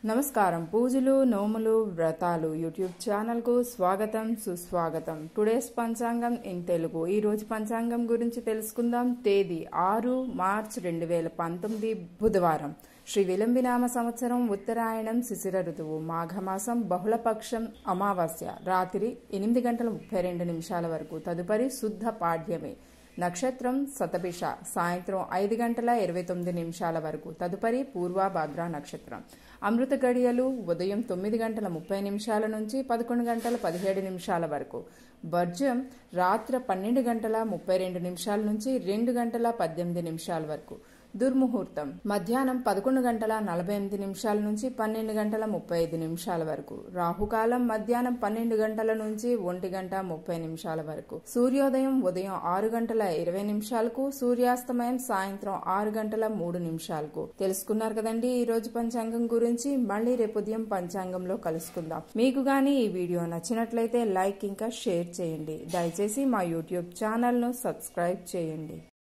నమస్కారం. పూజలు, నోములు, వ్రతాలు యూట్యూబ్ ఛానల్ కు స్వాగతం, సుస్వాగతం. టుడేస్ పంచాంగం ఇన్ తెలుగు. ఈ రోజు పంచాంగం గురించి తెలుసుకుందాం. తేదీ 6 మార్చ్ 2019 బుధవారం. శ్రీ విలంబినామ సంవత్సరం, ఉత్తరాయణం, శిశిర ఋతువు, మాఘమాసం, బహుళపక్షం, అమావాస్య. రాత్రి 8:32 వరకు. తదుపరి శుద్ధ పాడ్యమి. నక్షత్రం శతభిష. సాయంత్రం 5:29 వరకు. తదుపరి పూర్వభాద్ర నక్షత్రం. అమృత గడియలు ఉదయం 9:30 నుంచి 11:17 వరకు. వర్జ్యం రాత్రి 12:32 నుంచి 2:18 వరకు. దుర్ముహూర్తం మధ్యాహ్నం 11:48 నుంచి 12:35 వరకు. రాహుకాలం మధ్యాహ్నం 12 గంటల నుంచి 1:30 వరకు. సూర్యోదయం ఉదయం 6:20 సూర్యాస్తమయం సాయంత్రం 6:03 తెలుసుకున్నారు కదండి ఈ రోజు పంచాంగం గురించి. మళ్ళీ రేపు ఉదయం పంచాంగంలో కలుసుకుందాం. మీకు గానీ ఈ వీడియో నచ్చినట్లయితే లైక్ ఇంకా షేర్ చేయండి. దయచేసి మా యూట్యూబ్ ఛానల్ ను సబ్స్క్రైబ్ చేయండి.